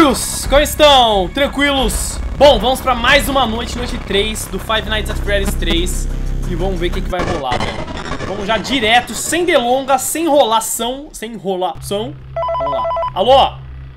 amigos, como estão? Tranquilos? Bom, vamos pra mais uma noite, noite 3 do Five Nights at Freddy's 3. E vamos ver o que vai rolar, velho. Vamos já direto, sem delongas, sem enrolação. Sem enrolação. Vamos lá. Alô?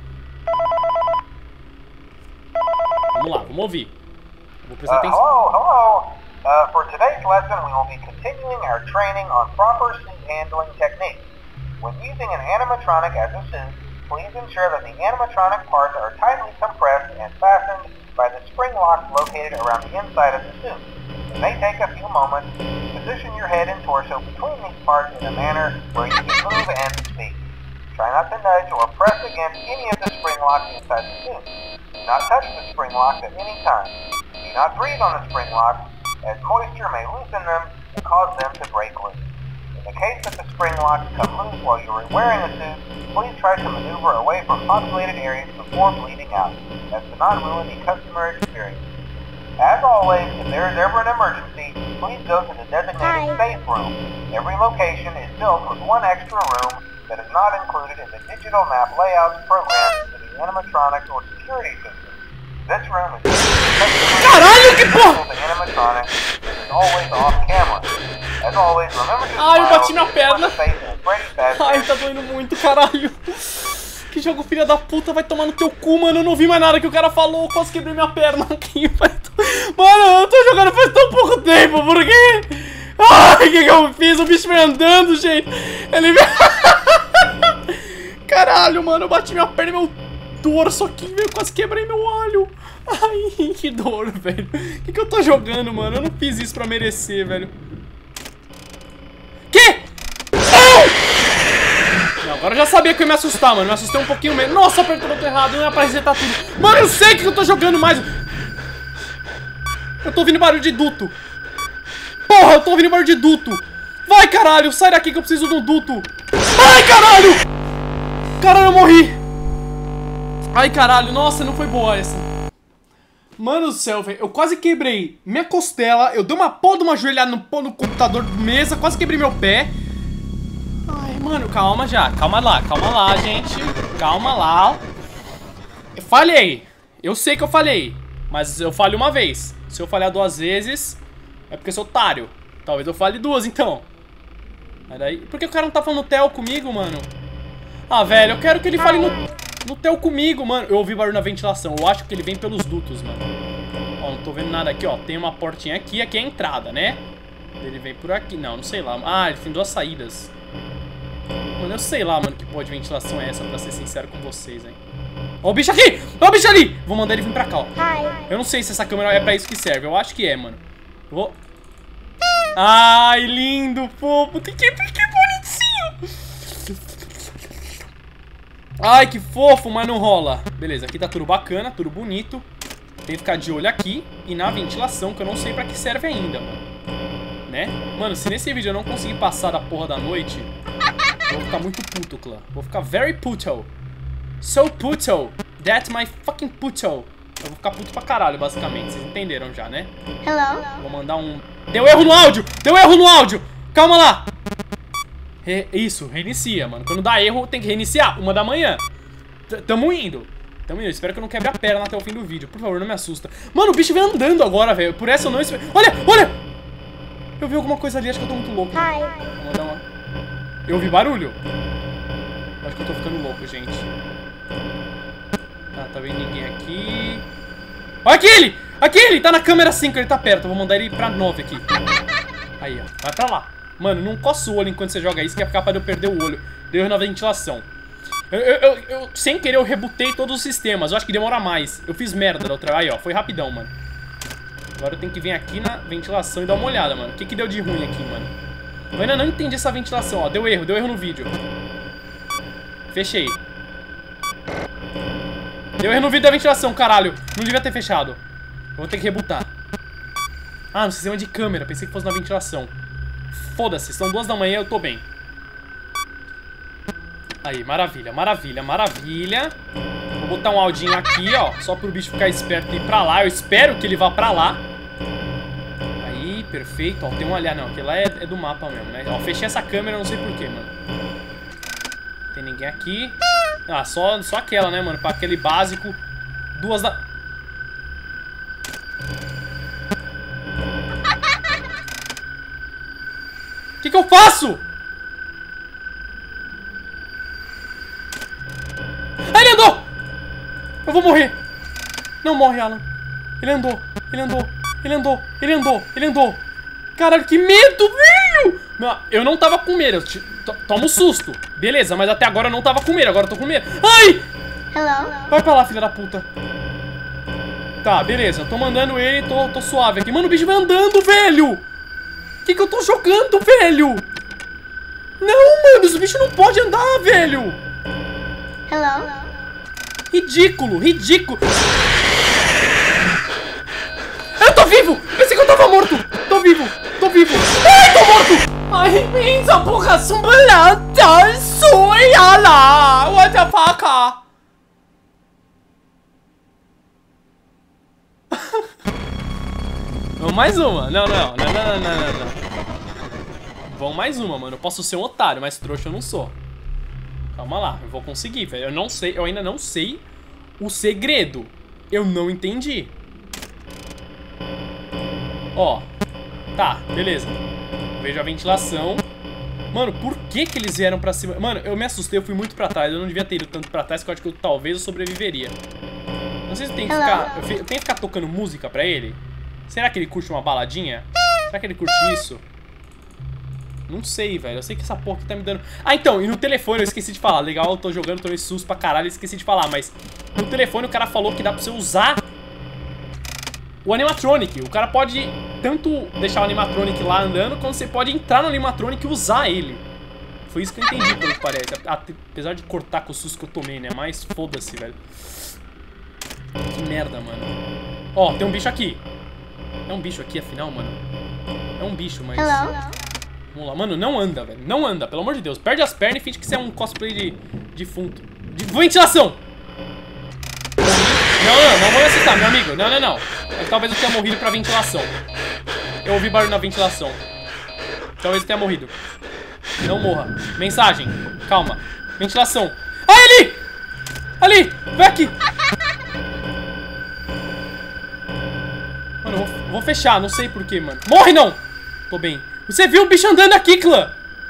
Vamos lá, vamos ouvir. Vou prestar atenção. Hello. For today's lesson, we will be continuing our training on proper suit handling techniques. When using an animatronic as a suit, please ensure that the animatronic parts are tightly compressed and fastened by the spring locks located around the inside of the suit. It may take a few moments. Position your head and torso between these parts in a manner where you can move and speak. Try not to nudge or press against any of the spring locks inside the suit. Do not touch the spring locks at any time. Do not breathe on the spring locks, as moisture may loosen them and cause them to break loose. In the case that the spring locks come loose while you are wearing the suit, please try to maneuver away from populated areas before bleeding out, as to not ruin the customer experience. As always, if there is ever an emergency, please go to the designated safe room. Every location is built with one extra room that is not included in the digital map layouts programmed into the animatronics or security system. This room is Caralho, que porra! the animatronic that is always off camera. As always, remember to Ai, eu bati smile na perna. Freddy Fazbear. Ai, tá doendo muito, caralho. Que jogo filha da puta, vai tomar no teu cu, mano. Eu não vi mais nada que o cara falou. Quase quebrei minha perna aqui. Mano, eu tô jogando faz tão pouco tempo, por quê? Ai, o que eu fiz? O bicho vai andando, gente. Ele... Caralho, mano, eu bati minha perna e meu torso aqui, velho. Quase quebrei meu olho. Ai, que dor, velho. O que eu tô jogando, mano? Eu não fiz isso pra merecer, velho. Que? Não, agora eu já sabia que eu ia me assustar, mano. Me assustei um pouquinho mesmo. Nossa, apertou o botão errado, não ia pra resetar tudo. Mano, eu sei que eu tô jogando mais. Eu tô ouvindo barulho de duto. Porra, eu tô ouvindo barulho de duto. Vai, caralho, sai daqui que eu preciso de um duto. Ai, caralho. Caralho, eu morri. Ai, caralho, nossa, não foi boa essa. Mano do céu, velho, eu quase quebrei minha costela. Eu dei uma porra de uma joelhada no computador de mesa. Quase quebrei meu pé. Ai, mano, calma já. Calma lá, gente. Calma lá. Eu falhei. Eu sei que eu falhei. Mas eu falhei uma vez. Se eu falhar 2 vezes, é porque eu sou otário. Talvez eu falhe 2, então. Mas daí... Por que o cara não tá falando Theo comigo, mano? Ah, velho, eu quero que ele fale no Theo comigo, mano. Eu ouvi barulho na ventilação. Eu acho que ele vem pelos dutos, mano. Ó, não tô vendo nada aqui, ó. Tem uma portinha aqui. Aqui é a entrada, né? Ele vem por aqui. Não sei lá. Ah, ele tem 2 saídas. Mano, eu sei lá, mano, que porra de ventilação é essa, pra ser sincero com vocês, hein. Ó o bicho aqui! Ó o bicho ali! Vou mandar ele vir pra cá, ó. Eu não sei se essa câmera é pra isso que serve. Eu acho que é, mano. Eu vou... Ai, lindo, fofo. Que bonitinho. Ai, que fofo, mas não rola. Beleza, aqui tá tudo bacana, tudo bonito. Tem que ficar de olho aqui e na ventilação, que eu não sei pra que serve ainda, mano. Né? Mano, se nesse vídeo eu não conseguir passar da porra da noite, eu vou ficar muito puto, clã. Vou ficar very puto. So puto. That's my fucking puto. Eu vou ficar puto pra caralho, basicamente. Vocês entenderam já, né? Hello? Vou mandar um... Deu erro no áudio! Deu erro no áudio! Calma lá! Isso, reinicia, mano. Quando dá erro, tem que reiniciar. 1 da manhã. Tamo indo. Espero que eu não quebre a perna até o fim do vídeo. Por favor, não me assusta. Mano, o bicho vem andando agora, velho. Por essa eu não espero... Olha! Eu vi alguma coisa ali, acho que eu tô muito louco. Vamos dar uma... Eu ouvi barulho. Acho que eu tô ficando louco, gente. Tá vendo ninguém aqui. Olha aquele! Aquele! Tá na câmera 5, ele tá perto. Eu vou mandar ele pra 9 aqui. Aí, ó. Vai pra lá. Mano, não coça o olho enquanto você joga isso, que é capaz de eu perder o olho. Deu erro na ventilação. Eu sem querer, eu rebutei todos os sistemas. Eu acho que demora mais. Eu fiz merda da outra. Aí, ó. Foi rapidão, mano. Agora eu tenho que vir aqui na ventilação e dar uma olhada, mano. O que deu de ruim aqui, mano? Eu ainda não entendi essa ventilação, ó. Deu erro no vídeo. Fechei. Deu erro no vídeo da ventilação, caralho. Não devia ter fechado. Eu vou ter que rebutar. Ah, no sistema de câmera. Pensei que fosse na ventilação. Foda-se, são 2 da manhã, eu tô bem. Aí, maravilha. Vou botar um audinho aqui, ó. Só pro bicho ficar esperto e ir pra lá. Eu espero que ele vá pra lá. Aí, perfeito. Ó, tem um ali. Não, aquele lá é do mapa mesmo, né? Ó, fechei essa câmera, não sei porquê, mano. Tem ninguém aqui. Ah, só aquela, né, mano? Pra aquele básico. 2 da... Que eu faço? Ah, ele andou! Eu vou morrer. Não morre, Alan. Ele andou, ele andou, ele andou, ele andou, ele andou. Caralho, que medo, velho! Não, eu não tava com medo. Toma um susto. Beleza, mas até agora eu não tava com medo. Agora eu tô com medo. Ai! Hello? Vai pra lá, filha da puta. Tá, beleza. Eu tô mandando ele e tô suave aqui. Mano, o bicho vai andando, velho! Que eu tô jogando, velho? Não, mano, esse bicho não pode andar, velho! Hello? Ridículo, ridículo! Eu tô vivo! Pensei que eu tava morto! Tô vivo, tô vivo! Ai, tô morto! Ai, minha porra, sumbalata, suia lá! What the fuck? Vamos mais uma. Não. Vamos mais uma, mano. Eu posso ser um otário, mas trouxa eu não sou. Calma lá, eu vou conseguir, velho. Eu ainda não sei o segredo. Eu não entendi. Ó. Tá, beleza. Vejo a ventilação. Mano, por que eles vieram pra cima? Mano, eu me assustei, eu fui muito pra trás. Eu não devia ter ido tanto pra trás, que eu acho que talvez eu sobreviveria. Não sei se tem que ficar... Eu tenho que ficar tocando música pra ele? Será que ele curte uma baladinha? Será que ele curte isso? Não sei, velho. Eu sei que essa porra aqui tá me dando... Ah, então, e no telefone eu esqueci de falar. Legal, eu tô jogando, tô meio susto pra caralho, esqueci de falar. Mas no telefone o cara falou que dá pra você usar o animatronic. O cara pode tanto deixar o animatronic lá andando, quanto você pode entrar no animatronic e usar ele. Foi isso que eu entendi, pelo que parece. Apesar de cortar com o susto que eu tomei, né? Mas foda-se, velho. Que merda, mano. Ó, tem um bicho aqui. É um bicho aqui, afinal, mano. É um bicho, mas... Hello? Vamos lá. Mano, não anda, velho. Não anda, pelo amor de Deus. Perde as pernas e finge que você é um cosplay de defunto. De ventilação! Não vou me assustar, meu amigo. Não. É que talvez eu tenha morrido pra ventilação. Eu ouvi barulho na ventilação. Talvez eu tenha morrido. Não morra. Mensagem. Calma. Ventilação. Ah, ali! Ali! Vem aqui! Mano, eu vou fechar. Não sei porquê, mano. Morre, não! Tô bem. Você viu o bicho andando aqui, clã?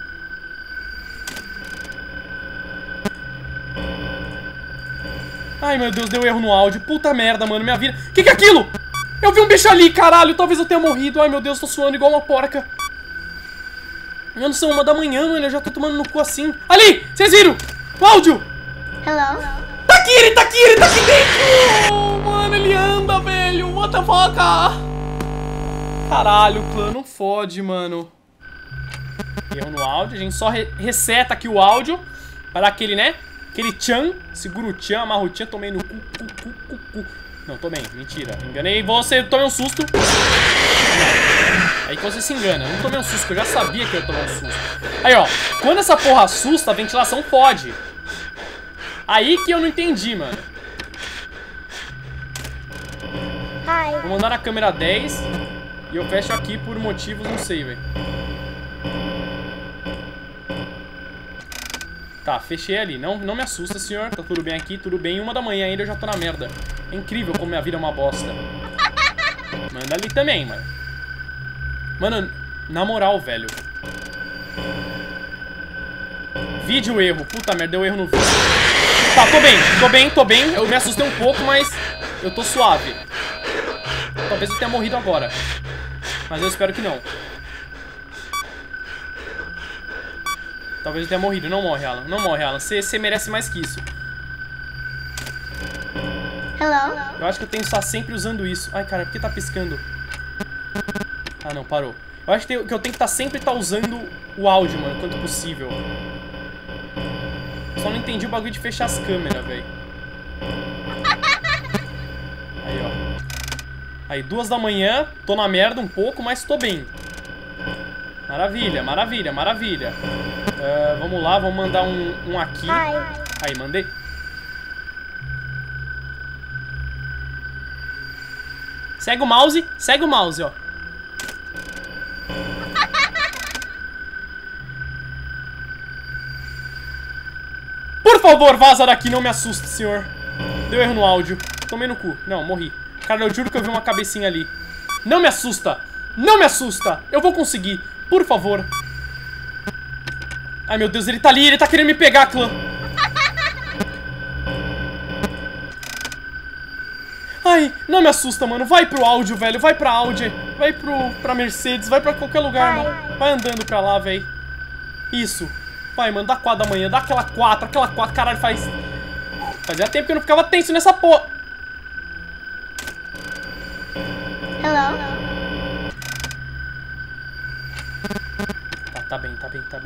Ai, meu Deus, deu erro no áudio. Puta merda, mano, minha vida. Que é aquilo? Eu vi um bicho ali, caralho. Talvez eu tenha morrido. Ai, meu Deus, tô suando igual uma porca. Eu não sou 1 da manhã, mano. Eu já tô tomando no cu assim. Ali! Vocês viram? O áudio! Hello? Tá aqui, ele tá aqui dentro! Oh, mano, ele anda, velho. What the fuck? Caralho, clã, não fode, mano. Erro no áudio. A gente só reseta aqui o áudio. Pra dar aquele, né? Aquele tchan. Segura o tchan, amarra o tchan. Tomei no cu. Não, tô bem. Mentira. Enganei você. Tomei um susto. Não. Aí que você se engana. Eu não tomei um susto, que eu já sabia que eu ia tomar um susto. Aí, ó. Quando essa porra assusta, a ventilação fode. Aí que eu não entendi, mano. Hi. Vou mandar na câmera 10. E eu fecho aqui por motivos, não sei, velho. Tá, fechei ali. Não me assusta, senhor. Tá tudo bem aqui, tudo bem. 1 da manhã ainda, eu já tô na merda. É incrível como minha vida é uma bosta. Manda ali também, mano. Mano, na moral, velho. Vídeo erro. Puta merda, deu erro no vídeo. Tá, tô bem. Eu me assustei um pouco, mas eu tô suave. Talvez eu tenha morrido agora. Mas eu espero que não. Talvez eu tenha morrido. Não morre, Alan. Não morre, Alan. Você merece mais que isso. Hello? Eu acho que eu tenho que estar sempre usando isso. Ai, cara, por que tá piscando? Ah, não, parou. Eu acho que eu tenho que estar sempre usando o áudio, mano, quanto possível. Só não entendi o bagulho de fechar as câmeras, velho. Aí, ó. Aí, 2 da manhã. Tô na merda um pouco, mas tô bem. Maravilha. Vamos lá, vamos mandar um aqui. Aí, mandei. Segue o mouse, ó. Por favor, vaza daqui, não me assuste, senhor. Deu erro no áudio. Tomei no cu. Não, morri. Cara, eu juro que eu vi uma cabecinha ali. Não me assusta. Não me assusta. Eu vou conseguir. Por favor. Ai, meu Deus, ele tá ali. Ele tá querendo me pegar, clã. Ai, não me assusta, mano. Vai pro áudio, velho. Vai pra Audi. Vai pra Mercedes. Vai pra qualquer lugar, mano. Vai andando pra lá, velho. Isso. Vai, mano. Dá 4 da manhã. Dá aquela 4. Aquela 4. Caralho, fazia tempo que eu não ficava tenso nessa porra. Hello? Tá bem.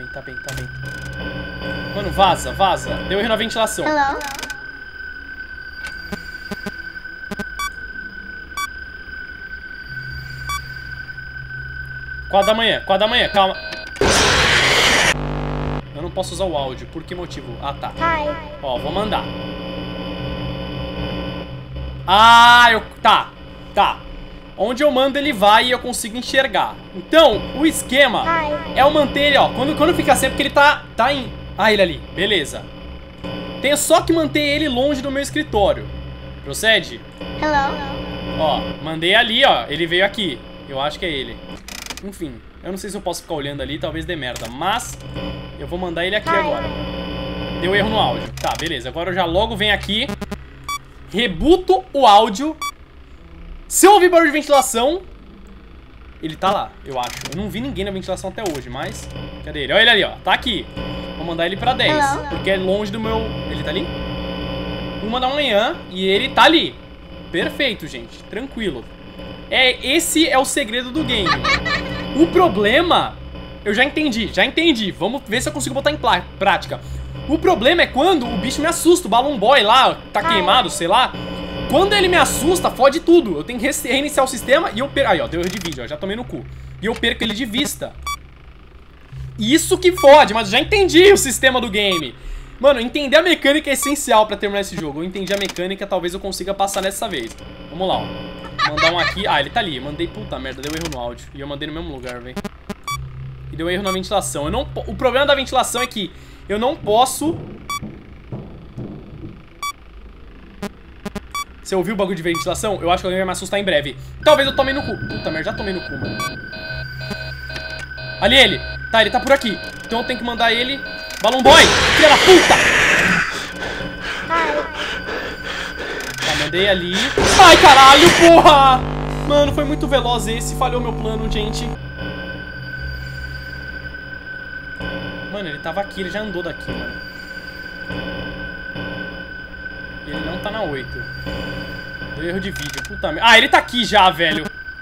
Mano, vaza. Deu erro na ventilação. Hello? 4 da manhã, calma. Eu não posso usar o áudio, por que motivo? Ah, tá. Hi. Ó, vou mandar. Ah, Tá. Onde eu mando ele vai e eu consigo enxergar. Então, o esquema é eu manter ele, ó. Quando fica assim é porque ele tá em... Ah, ele ali, beleza. Tenho só que manter ele longe do meu escritório. Procede? Hello? Ó, mandei ali, ó. Ele veio aqui. Eu acho que é ele. Enfim, eu não sei se eu posso ficar olhando ali, talvez dê merda. Mas eu vou mandar ele aqui agora. Deu erro no áudio. Tá, beleza. Agora eu já logo venho aqui. Rebuto o áudio. Se eu ouvir barulho de ventilação, ele tá lá, eu acho. Eu não vi ninguém na ventilação até hoje, mas... Cadê ele? Olha ele ali, ó. Tá aqui. Vou mandar ele pra 10, porque é longe do meu... Ele tá ali? 1 da manhã e ele tá ali. Perfeito, gente. Tranquilo. Esse é o segredo do game. O problema... Eu já entendi. Vamos ver se eu consigo botar em prática. O problema é quando o bicho me assusta. O Balloon Boy lá, tá queimado, sei lá. Quando ele me assusta, fode tudo. Eu tenho que reiniciar o sistema e eu perco... Aí, ó, deu erro de vídeo, ó, já tomei no cu. E eu perco ele de vista. Isso que fode, mas eu já entendi o sistema do game. Mano, entender a mecânica é essencial pra terminar esse jogo. Eu entendi a mecânica, talvez eu consiga passar nessa vez. Vamos lá, ó. Mandar um aqui. Ah, ele tá ali. Mandei, puta merda, deu erro no áudio. E eu mandei no mesmo lugar, velho. E deu erro na ventilação. Eu não... O problema da ventilação é que eu não posso... Você ouviu o bagulho de ventilação? Eu acho que alguém vai me assustar em breve. Talvez eu tome no cu. Puta merda, já tomei no cu, mano. Ali ele. Tá, ele tá por aqui. Então eu tenho que mandar ele... Balloon Boy! Filha da puta! Tá, mandei ali. Ai, caralho, porra! Mano, foi muito veloz esse. Falhou meu plano, gente. Mano, ele tava aqui. Ele já andou daqui, mano. Ele não tá na 8. Deu erro de vídeo, puta merda. Ah, ele tá aqui já, velho.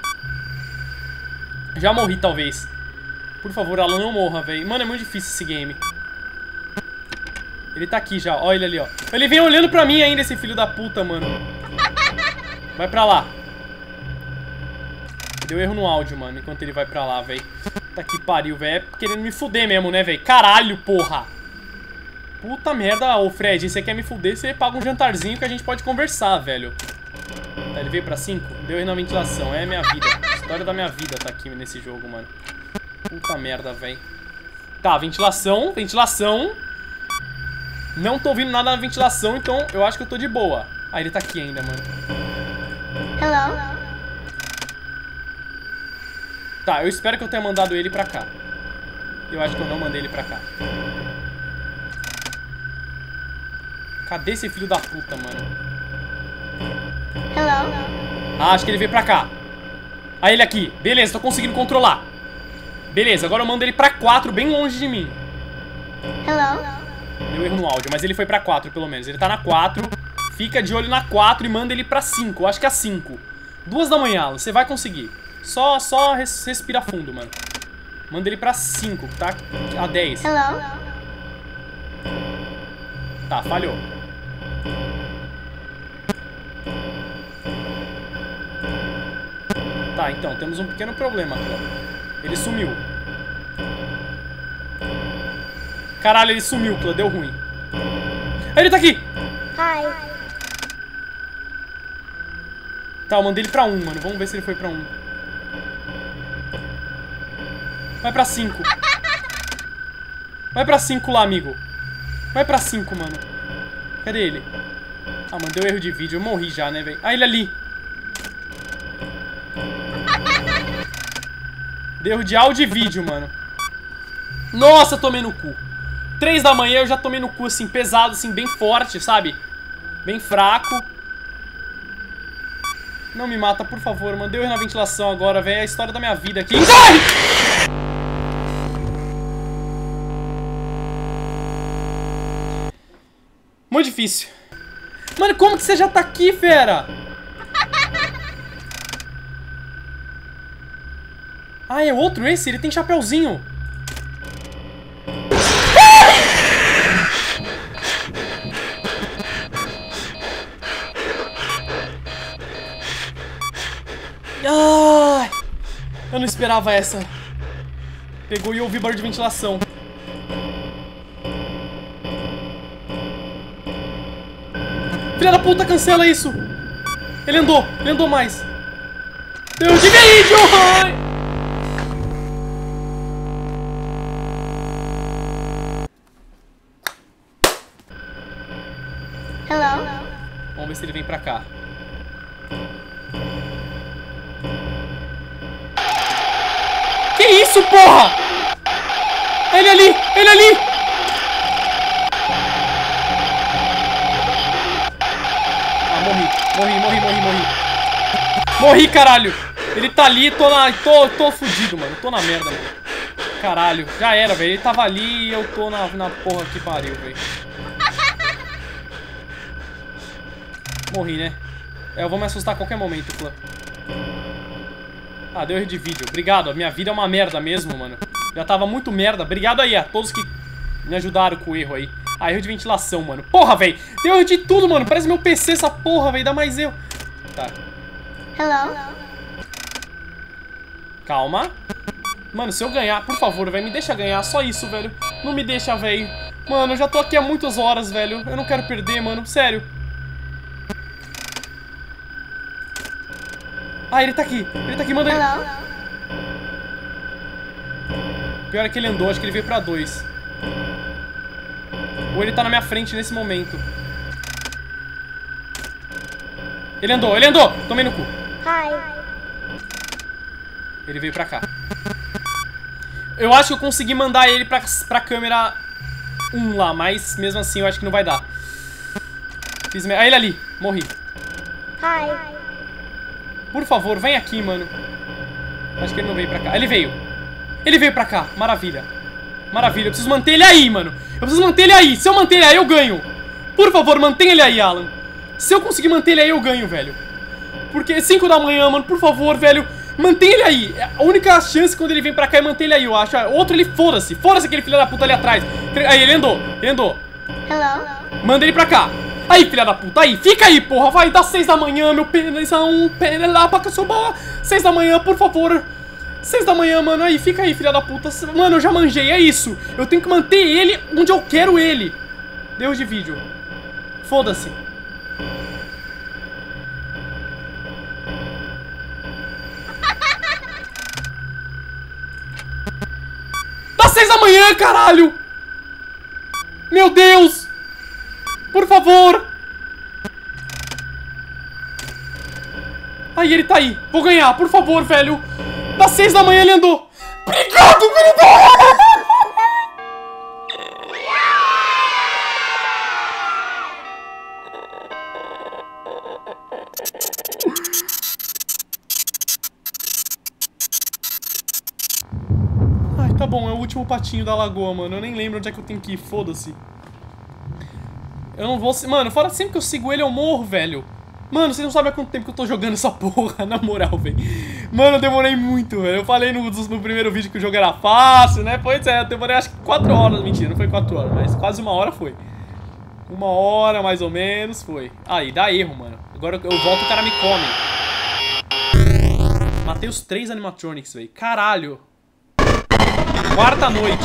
Já morri, talvez. Por favor, Alan, não morra, velho. Mano, é muito difícil esse game. Ele tá aqui já, ó ele ali, ó. Ele vem olhando pra mim ainda, esse filho da puta, mano. Vai pra lá. Deu erro no áudio, mano, enquanto ele vai pra lá, velho. Tá que pariu, velho. É querendo me fuder mesmo, né, velho? Caralho, porra. Puta merda, ô Fred, você quer me fuder, você paga um jantarzinho que a gente pode conversar, velho. Tá, ele veio pra 5? Deu erro na ventilação, é minha vida. A história da minha vida tá aqui nesse jogo, mano. Puta merda, velho. Tá, ventilação. Não tô ouvindo nada na ventilação, então eu acho que eu tô de boa. Ah, ele tá aqui ainda, mano. Hello? Tá, eu espero que eu tenha mandado ele pra cá. Eu acho que eu não mandei ele pra cá. Cadê esse filho da puta, mano? Hello? Ah, acho que ele veio pra cá. Ah, ele aqui. Beleza, tô conseguindo controlar. Beleza, agora eu mando ele pra 4, bem longe de mim. Hello? Deu erro no áudio, mas ele foi pra 4, pelo menos. Ele tá na 4. Fica de olho na 4 e manda ele pra 5. Eu acho que é a 5. 2 da manhã, Alan. Você vai conseguir. Só respira fundo, mano. Manda ele pra 5, que tá a 10. Hello? Tá, falhou. Tá, então, temos um pequeno problema, Clã. Ele sumiu. Caralho, ele sumiu, Clã. Deu ruim. Ele tá aqui! Hi. Tá, eu mandei ele pra 1, mano. Vamos ver se ele foi pra 1. Vai pra 5. Vai pra 5 lá, amigo. Vai pra 5, mano. Cadê ele? Ah, mano, deu erro de vídeo. Eu morri já, né, velho? Ah, ele ali. Deu erro de áudio e vídeo, mano. Nossa, tomei no cu. 3 da manhã eu já tomei no cu, assim, pesado, assim, bem forte, sabe? Bem fraco. Não me mata, por favor, mano. Deu erro na ventilação agora, velho. É a história da minha vida aqui. Ai! Muito difícil. Mano, como que você já tá aqui, fera? Ah, é outro esse? Ele tem chapeuzinho. Ai, eu não esperava essa. Pegou e eu ouvi barulho de ventilação. Filha da puta, cancela isso. Ele andou mais. Deu de vídeo. Ai. Hello? Vamos ver se ele vem pra cá. Que isso, porra? Ele ali, ele ali. Ah, morri. Morri, caralho. Ele tá ali, tô fudido, mano. Tô na merda, mano. Caralho, já era, velho. Ele tava ali e eu tô na porra que pariu, velho. Morri, né? É, eu vou me assustar a qualquer momento, clã. Ah, deu erro de vídeo. Obrigado, a minha vida é uma merda mesmo, mano. Já tava muito merda. Obrigado aí a todos que me ajudaram com o erro aí. Ah, erro de ventilação, mano. Porra, velho. Deu erro de tudo, mano. Parece meu PC essa porra, velho. Dá mais erro. Tá. Hello? Calma. Mano, se eu ganhar, por favor, velho, me deixa ganhar. Só isso, velho. Não me deixa, velho. Mano, eu já tô aqui há muitas horas, velho. Eu não quero perder, mano. Sério. Ah, ele tá aqui, manda ele. Hello? Pior é que ele andou, acho que ele veio pra 2. Ou ele tá na minha frente nesse momento. Ele andou, tomei no cu. Hi. Ele veio pra cá. Eu acho que eu consegui mandar ele pra câmera 1 lá, mas mesmo assim eu acho que não vai dar. Ah, ele ali, morri. Hi. Por favor, vem aqui, mano. Acho que ele não veio pra cá. Ele veio. Ele veio pra cá. Maravilha. Maravilha. Eu preciso manter ele aí, mano. Eu preciso manter ele aí. Se eu manter ele aí, eu ganho. Por favor, mantenha ele aí, Alan. Se eu conseguir manter ele aí, eu ganho, velho. Porque 5 da manhã, mano. Por favor, velho. Mantenha ele aí. A única chance quando ele vem pra cá é manter ele aí, eu acho. Outro, ele foda-se. Foda-se aquele filho da puta ali atrás. Aí, ele andou. Hello? Manda ele pra cá. Aí, filha da puta, aí, fica aí, porra, vai, dá 6 da manhã, meu penezão, penelapa, que eu sou boa. 6 da manhã, por favor. 6 da manhã, mano, aí, fica aí, filha da puta. Mano, eu já manjei, é isso. Eu tenho que manter ele onde eu quero ele. Deus de vídeo. Foda-se. Dá 6 da manhã, caralho. Meu Deus. Por favor! Aí, ele tá aí. Vou ganhar, por favor, velho. Das 6 da manhã ele andou. Obrigado, velho! Ai, tá bom, é o último patinho da lagoa, mano. Eu nem lembro onde é que eu tenho que ir, foda-se. Eu não vou... Mano, fora sempre que eu sigo ele, eu morro, velho. Mano, vocês não sabem há quanto tempo que eu tô jogando essa porra, na moral, velho. Mano, eu demorei muito, velho. Eu falei no primeiro vídeo que o jogo era fácil, né? Pois é, eu demorei acho que 4 horas. Mentira, não foi 4 horas, mas quase 1 hora foi. 1 hora, mais ou menos, foi. Aí, dá erro, mano. Agora eu volto e o cara me come. Matei os 3 animatronics, velho. Caralho. 4ª noite.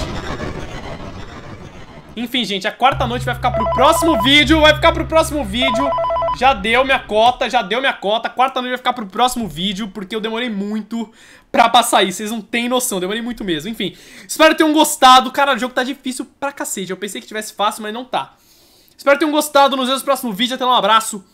Enfim, gente, a 4ª noite vai ficar pro próximo vídeo. Já deu minha cota, 4ª noite vai ficar pro próximo vídeo, porque eu demorei muito pra passar isso. Vocês não têm noção, demorei muito mesmo. Enfim, espero que tenham gostado. Cara, o jogo tá difícil pra cacete. Eu pensei que tivesse fácil, mas não tá. Espero que tenham gostado. Nos vemos no próximo vídeo. Até lá, um abraço.